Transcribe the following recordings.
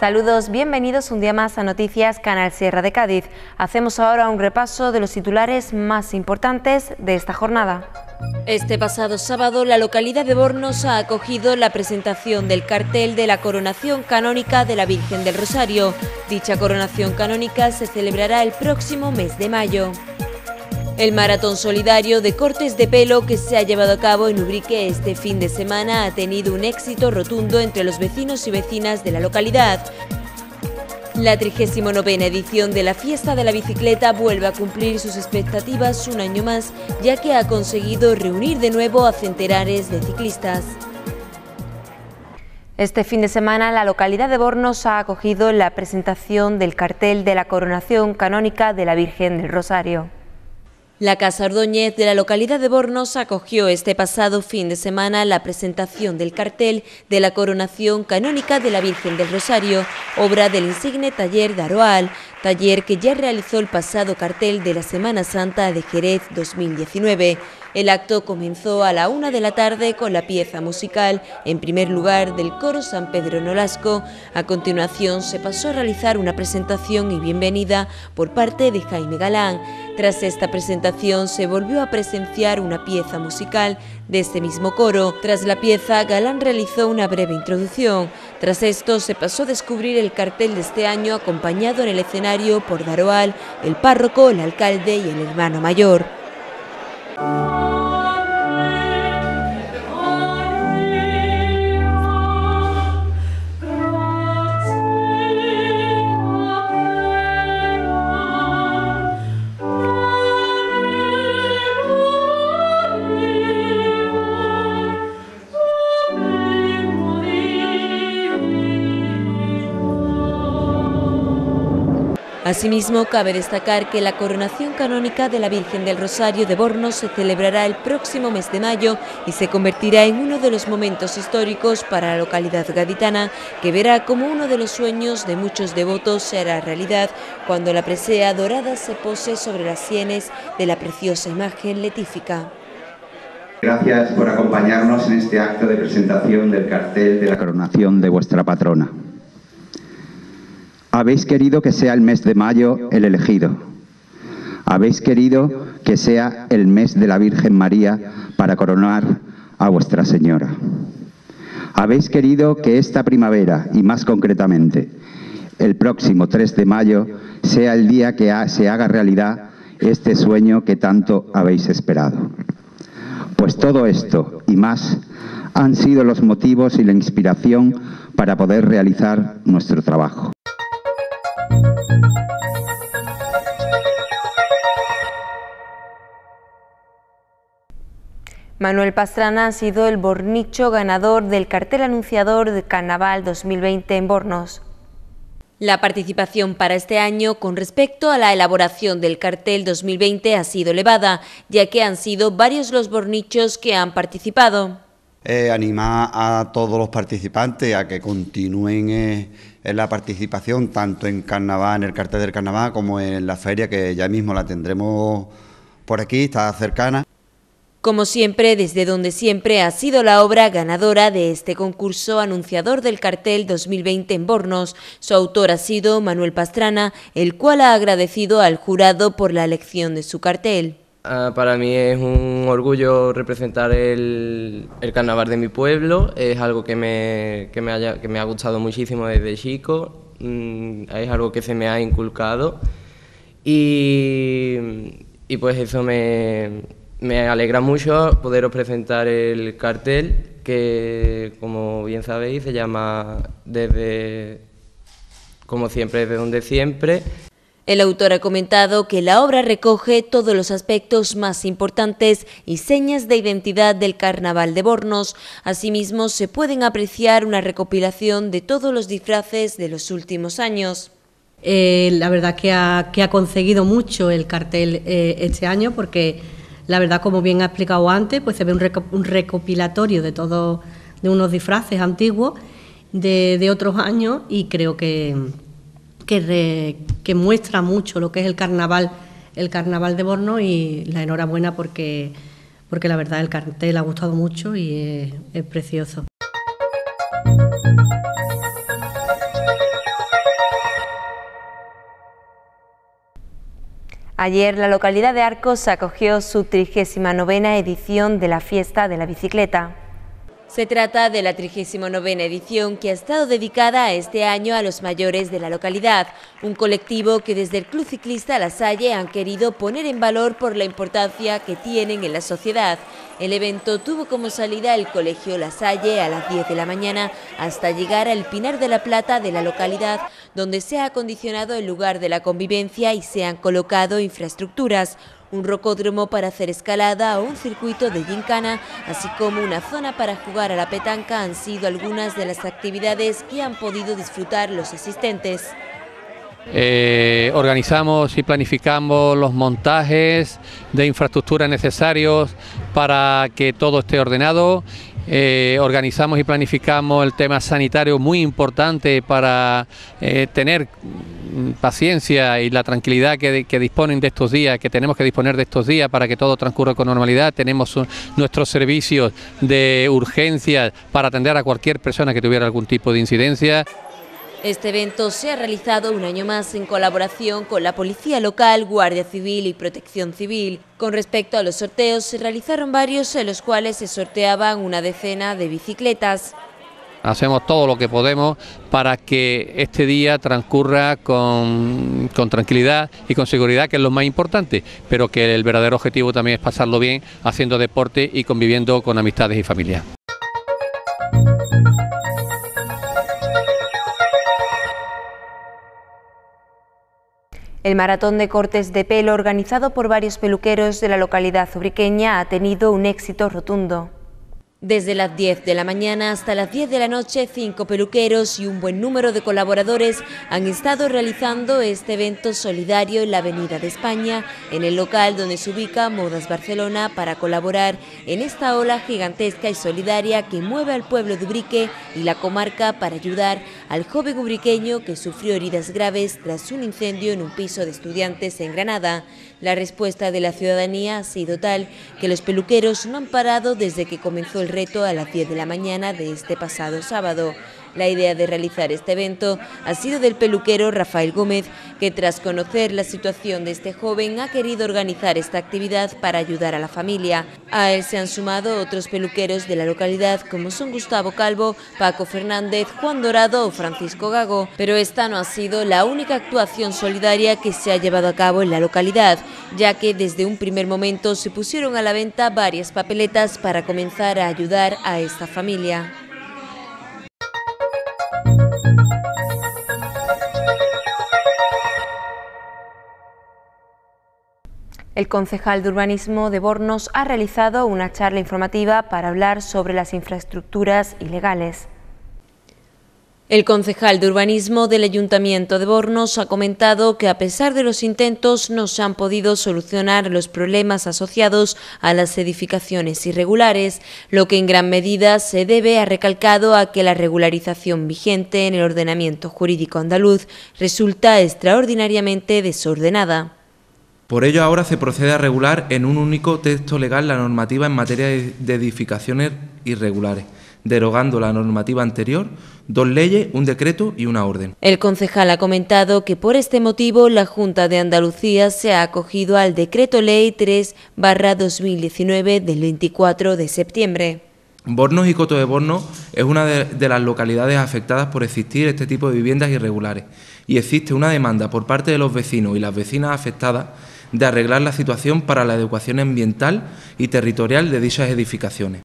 Saludos, bienvenidos un día más a Noticias Canal Sierra de Cádiz. Hacemos ahora un repaso de los titulares más importantes de esta jornada. Este pasado sábado, la localidad de Bornos ha acogido la presentación del cartel de la coronación canónica de la Virgen del Rosario. Dicha coronación canónica se celebrará el próximo mes de mayo. El maratón solidario de cortes de pelo que se ha llevado a cabo en Ubrique este fin de semana ha tenido un éxito rotundo entre los vecinos y vecinas de la localidad. La 39ª edición de la Fiesta de la Bicicleta vuelve a cumplir sus expectativas un año más, ya que ha conseguido reunir de nuevo a centenares de ciclistas. Este fin de semana la localidad de Bornos ha acogido la presentación del cartel de la coronación canónica de la Virgen del Rosario. La Casa Ordóñez de la localidad de Bornos acogió este pasado fin de semana la presentación del cartel de la coronación canónica de la Virgen del Rosario, obra del insigne taller de Aroal, taller que ya realizó el pasado cartel de la Semana Santa de Jerez 2019. El acto comenzó a la 1 de la tarde con la pieza musical, en primer lugar del coro San Pedro Nolasco. A continuación se pasó a realizar una presentación y bienvenida por parte de Jaime Galán. Tras esta presentación se volvió a presenciar una pieza musical de este mismo coro. Tras la pieza, Galán realizó una breve introducción. Tras esto se pasó a descubrir el cartel de este año, acompañado en el escenario por Daroal, el párroco, el alcalde y el hermano mayor. Asimismo, cabe destacar que la coronación canónica de la Virgen del Rosario de Bornos se celebrará el próximo mes de mayo y se convertirá en uno de los momentos históricos para la localidad gaditana, que verá como uno de los sueños de muchos devotos se hará realidad cuando la presea dorada se pose sobre las sienes de la preciosa imagen letífica. Gracias por acompañarnos en este acto de presentación del cartel de la coronación de vuestra patrona. Habéis querido que sea el mes de mayo el elegido. Habéis querido que sea el mes de la Virgen María para coronar a vuestra Señora. Habéis querido que esta primavera, y más concretamente, el próximo 3 de mayo, sea el día que se haga realidad este sueño que tanto habéis esperado. Pues todo esto y más han sido los motivos y la inspiración para poder realizar nuestro trabajo. Manuel Pastrana ha sido el bornicho ganador del cartel anunciador del Carnaval 2020 en Bornos. La participación para este año con respecto a la elaboración del cartel 2020 ha sido elevada, ya que han sido varios los bornichos que han participado. Animar a todos los participantes a que continúen en la participación, tanto en Carnaval, en el cartel del Carnaval, como en la feria, que ya mismo la tendremos por aquí, está cercana. Como siempre, desde donde siempre ha sido la obra ganadora de este concurso anunciador del cartel 2020 en Bornos. Su autor ha sido Manuel Pastrana, el cual ha agradecido al jurado por la elección de su cartel. Para mí es un orgullo representar el carnaval de mi pueblo, es algo que me ha gustado muchísimo desde chico, es algo que se me ha inculcado y pues eso me alegra mucho poderos presentar el cartel que, como bien sabéis, se llama como siempre, desde donde siempre. El autor ha comentado que la obra recoge todos los aspectos más importantes y señas de identidad del Carnaval de Bornos. Asimismo, se pueden apreciar una recopilación de todos los disfraces de los últimos años. La verdad que ha conseguido mucho el cartel este año, porque la verdad, como bien ha explicado antes, pues se ve un recopilatorio de unos disfraces antiguos de otros años, y creo que muestra mucho lo que es el carnaval de Bornos, y la enhorabuena porque la verdad el cartel ha gustado mucho y es precioso. Ayer la localidad de Arcos acogió su 39ª edición de la Fiesta de la Bicicleta. Se trata de la 39ª edición que ha estado dedicada este año a los mayores de la localidad, un colectivo que desde el Club Ciclista La Salle han querido poner en valor por la importancia que tienen en la sociedad. El evento tuvo como salida el Colegio La Salle a las 10 de la mañana hasta llegar al Pinar de la Plata de la localidad, donde se ha acondicionado el lugar de la convivencia y se han colocado infraestructuras. Un rocódromo para hacer escalada o un circuito de gincana, así como una zona para jugar a la petanca han sido algunas de las actividades que han podido disfrutar los asistentes. Organizamos y planificamos los montajes de infraestructura necesarios para que todo esté ordenado. Organizamos y planificamos el tema sanitario, muy importante para tener paciencia y la tranquilidad que disponen de estos días, que tenemos que disponer de estos días para que todo transcurra con normalidad. Tenemos nuestros servicios de urgencia para atender a cualquier persona que tuviera algún tipo de incidencia. Este evento se ha realizado un año más en colaboración con la Policía Local, Guardia Civil y Protección Civil. Con respecto a los sorteos, se realizaron varios en los cuales se sorteaban una decena de bicicletas. Hacemos todo lo que podemos para que este día transcurra con tranquilidad y con seguridad, que es lo más importante, pero que el verdadero objetivo también es pasarlo bien haciendo deporte y conviviendo con amistades y familia. El maratón de cortes de pelo organizado por varios peluqueros de la localidad ubriqueña ha tenido un éxito rotundo. Desde las 10 de la mañana hasta las 10 de la noche, 5 peluqueros y un buen número de colaboradores han estado realizando este evento solidario en la Avenida de España, en el local donde se ubica Modas Barcelona, para colaborar en esta ola gigantesca y solidaria que mueve al pueblo de Ubrique y la comarca para ayudar al joven ubriqueño que sufrió heridas graves tras un incendio en un piso de estudiantes en Granada. La respuesta de la ciudadanía ha sido tal que los peluqueros no han parado desde que comenzó el reto a las 10 de la mañana de este pasado sábado. La idea de realizar este evento ha sido del peluquero Rafael Gómez, que tras conocer la situación de este joven ha querido organizar esta actividad para ayudar a la familia. A él se han sumado otros peluqueros de la localidad como son Gustavo Calvo, Paco Fernández, Juan Dorado o Francisco Gago, pero esta no ha sido la única actuación solidaria que se ha llevado a cabo en la localidad, ya que desde un primer momento se pusieron a la venta varias papeletas para comenzar a ayudar a esta familia. El concejal de Urbanismo de Bornos ha realizado una charla informativa para hablar sobre las infraestructuras ilegales. El concejal de Urbanismo del Ayuntamiento de Bornos ha comentado que a pesar de los intentos no se han podido solucionar los problemas asociados a las edificaciones irregulares, lo que en gran medida se debe, ha recalcado, a que la regularización vigente en el ordenamiento jurídico andaluz resulta extraordinariamente desordenada. Por ello, ahora se procede a regular en un único texto legal la normativa en materia de edificaciones irregulares, derogando la normativa anterior, 2 leyes, un decreto y una orden. El concejal ha comentado que por este motivo la Junta de Andalucía se ha acogido al Decreto Ley 3/2019 del 24 de septiembre. Bornos y Coto de Bornos es una de las localidades afectadas por existir este tipo de viviendas irregulares y existe una demanda por parte de los vecinos y las vecinas afectadas de arreglar la situación para la adecuación ambiental y territorial de dichas edificaciones.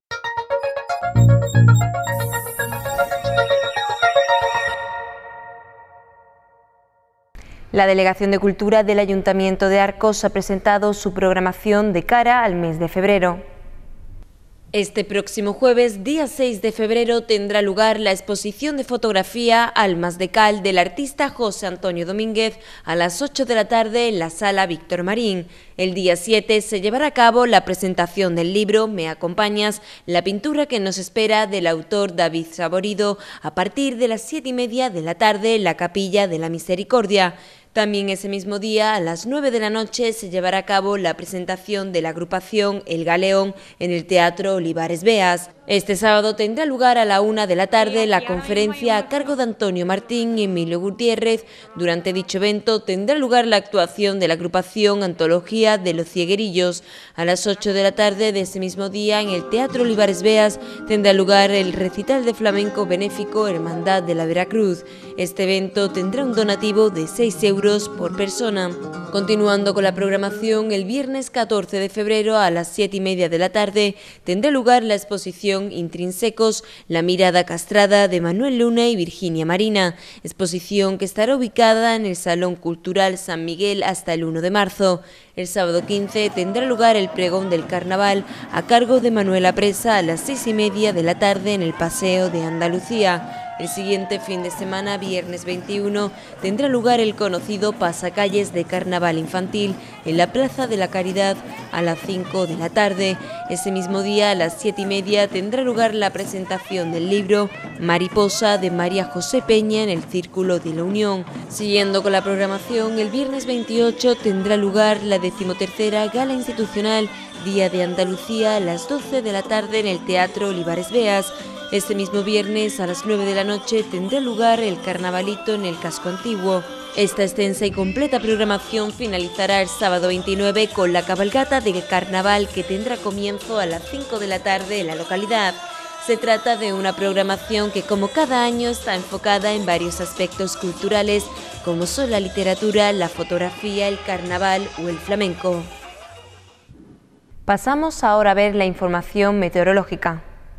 La Delegación de Cultura del Ayuntamiento de Arcos ha presentado su programación de cara al mes de febrero. Este próximo jueves, día 6 de febrero, tendrá lugar la exposición de fotografía Almas de Cal del artista José Antonio Domínguez a las 8 de la tarde en la Sala Víctor Marín. El día 7 se llevará a cabo la presentación del libro Me acompañas, la pintura que nos espera, del autor David Saborido, a partir de las 7:30 de la tarde en la Capilla de la Misericordia. También ese mismo día, a las 9 de la noche, se llevará a cabo la presentación de la agrupación El Galeón en el Teatro Olivares Beas. Este sábado tendrá lugar a la 1 de la tarde la conferencia a cargo de Antonio Martín y Emilio Gutiérrez. Durante dicho evento tendrá lugar la actuación de la agrupación Antología de los Cieguerillos. A las 8 de la tarde de ese mismo día, en el Teatro Olivares Beas, tendrá lugar el recital de flamenco benéfico Hermandad de la Veracruz. Este evento tendrá un donativo de 6 euros por persona. Continuando con la programación, el viernes 14 de febrero a las 7:30 de la tarde tendrá lugar la exposición Intrínsecos, la mirada castrada de Manuel Luna y Virginia Marina, exposición que estará ubicada en el Salón Cultural San Miguel hasta el 1 de marzo. El sábado 15 tendrá lugar el pregón del carnaval a cargo de Manuela Presa a las 6:30 de la tarde en el Paseo de Andalucía. El siguiente fin de semana, viernes 21, tendrá lugar el conocido pasacalles de carnaval infantil en la Plaza de la Caridad a las 5 de la tarde. Ese mismo día, a las 7:30, tendrá lugar la presentación del libro Mariposa de María José Peña en el Círculo de la Unión. Siguiendo con la programación, el viernes 28 tendrá lugar la 13ª Gala Institucional Día de Andalucía a las 12 de la tarde en el Teatro Olivares Beas. Este mismo viernes a las 9 de la noche tendrá lugar el Carnavalito en el Casco Antiguo. Esta extensa y completa programación finalizará el sábado 29 con la cabalgata de carnaval que tendrá comienzo a las 5 de la tarde en la localidad. Se trata de una programación que, como cada año, está enfocada en varios aspectos culturales como son la literatura, la fotografía, el carnaval o el flamenco. Pasamos ahora a ver la información meteorológica.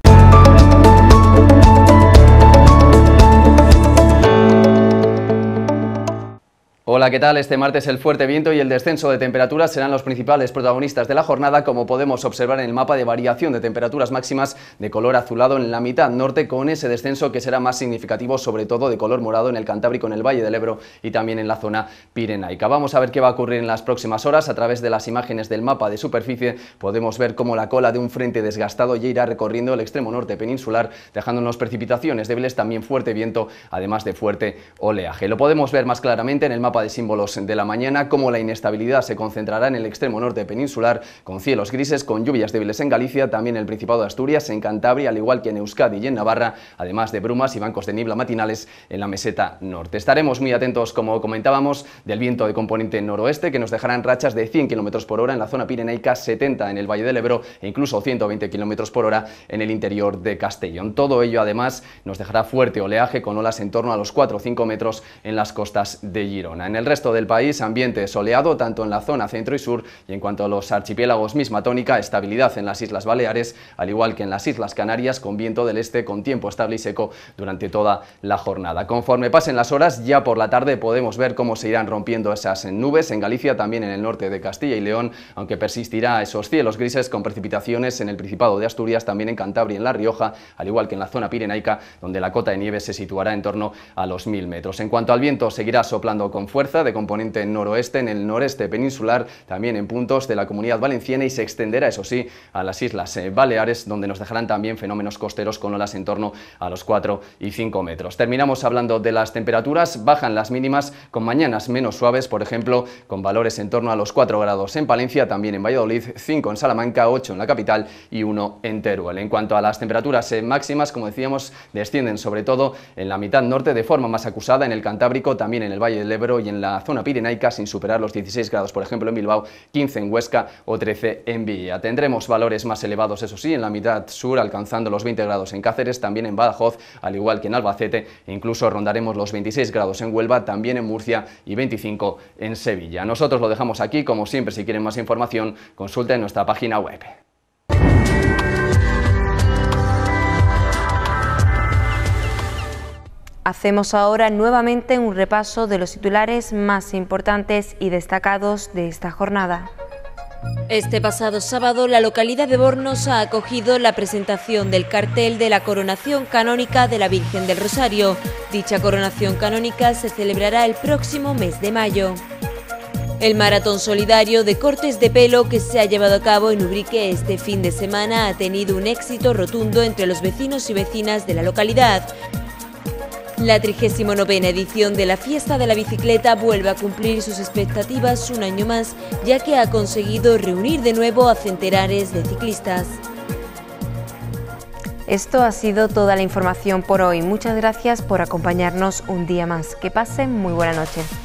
Hola, ¿qué tal? Este martes el fuerte viento y el descenso de temperaturas serán los principales protagonistas de la jornada, como podemos observar en el mapa de variación de temperaturas máximas de color azulado en la mitad norte, con ese descenso que será más significativo, sobre todo de color morado en el Cantábrico, en el Valle del Ebro y también en la zona pirenaica. Vamos a ver qué va a ocurrir en las próximas horas. A través de las imágenes del mapa de superficie podemos ver cómo la cola de un frente desgastado ya irá recorriendo el extremo norte peninsular, dejándonos precipitaciones débiles, también fuerte viento, además de fuerte oleaje. Lo podemos ver más claramente en el mapa de símbolos de la mañana, como la inestabilidad se concentrará en el extremo norte peninsular, con cielos grises, con lluvias débiles en Galicia, también en el Principado de Asturias, en Cantabria, al igual que en Euskadi y en Navarra, además de brumas y bancos de niebla matinales en la meseta norte. Estaremos muy atentos, como comentábamos, del viento de componente noroeste, que nos dejarán rachas de 100 km por hora en la zona pirenaica, 70 en el Valle del Ebro e incluso 120 km por hora en el interior de Castellón. Todo ello, además, nos dejará fuerte oleaje con olas en torno a los 4 o 5 metros en las costas de Girona. En el resto del país, ambiente soleado tanto en la zona centro y sur, y en cuanto a los archipiélagos, misma tónica, estabilidad en las Islas Baleares, al igual que en las Islas Canarias, con viento del este, con tiempo estable y seco durante toda la jornada. Conforme pasen las horas, ya por la tarde podemos ver cómo se irán rompiendo esas nubes en Galicia, también en el norte de Castilla y León, aunque persistirá esos cielos grises con precipitaciones en el Principado de Asturias, también en Cantabria y en La Rioja, al igual que en la zona pirenaica, donde la cota de nieve se situará en torno a los 1000 metros. En cuanto al viento, seguirá soplando con fuerza de componente noroeste en el noreste peninsular, también en puntos de la Comunidad Valenciana, y se extenderá, eso sí, a las Islas Baleares, donde nos dejarán también fenómenos costeros con olas en torno a los 4 y 5 metros. Terminamos hablando de las temperaturas. Bajan las mínimas con mañanas menos suaves, por ejemplo, con valores en torno a los 4 grados en Palencia, también en Valladolid, 5 en Salamanca, 8 en la capital y 1 en Teruel. En cuanto a las temperaturas máximas, como decíamos, descienden sobre todo en la mitad norte de forma más acusada, en el Cantábrico, también en el Valle del Ebro y en la zona pirenaica, sin superar los 16 grados, por ejemplo, en Bilbao, 15 en Huesca o 13 en Villa. Tendremos valores más elevados, eso sí, en la mitad sur, alcanzando los 20 grados en Cáceres, también en Badajoz, al igual que en Albacete, e incluso rondaremos los 26 grados en Huelva, también en Murcia y 25 en Sevilla. Nosotros lo dejamos aquí. Como siempre, si quieren más información, consulten nuestra página web. Hacemos ahora nuevamente un repaso de los titulares más importantes y destacados de esta jornada. Este pasado sábado, la localidad de Bornos ha acogido la presentación del cartel de la coronación canónica de la Virgen del Rosario. Dicha coronación canónica se celebrará el próximo mes de mayo. El maratón solidario de cortes de pelo que se ha llevado a cabo en Ubrique este fin de semana ha tenido un éxito rotundo entre los vecinos y vecinas de la localidad. La 39ª edición de la Fiesta de la Bicicleta vuelve a cumplir sus expectativas un año más, ya que ha conseguido reunir de nuevo a centenares de ciclistas. Esto ha sido toda la información por hoy. Muchas gracias por acompañarnos un día más. Que pasen muy buena noche.